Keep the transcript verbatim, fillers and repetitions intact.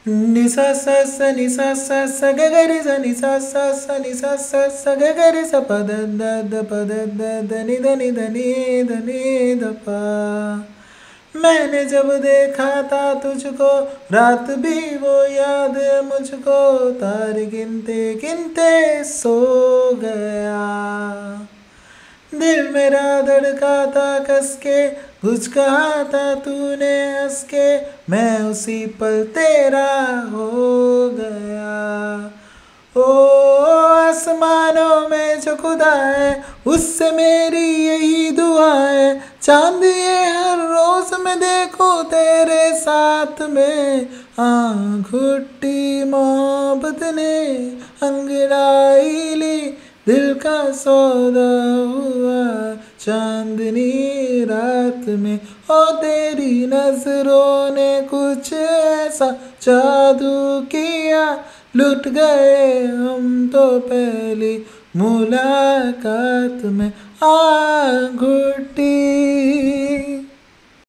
नि सा सा सा नि सा सा सा ग ग रि सा नि सा सा सा नि सा सा सा ग ग रि सा प द द द प द द द नि ध नि ध नि ध नि ध पा। मैंने जब देखा था तुझको रात भी वो याद है मुझको, तारे गिनते गिनते सो गया। दिल मेरा धड़का था कस के, कुछ कहा था तूने हंस के, मैं उसी पल तेरा हो गया। ओ आसमानों में जो खुदा है उससे मेरी यही दुआ है, चांद ये हर रोज मैं देखूं तेरे साथ में। आँख घुट्टी मोहब्बत ने अंगड़ाई ली, दिल का सौदा हुआ चांदनी रात में। ओ तेरी नजरों ने कुछ ऐसा जादू किया, लुट गए हम तो पहली मुलाकात में। आ घुटी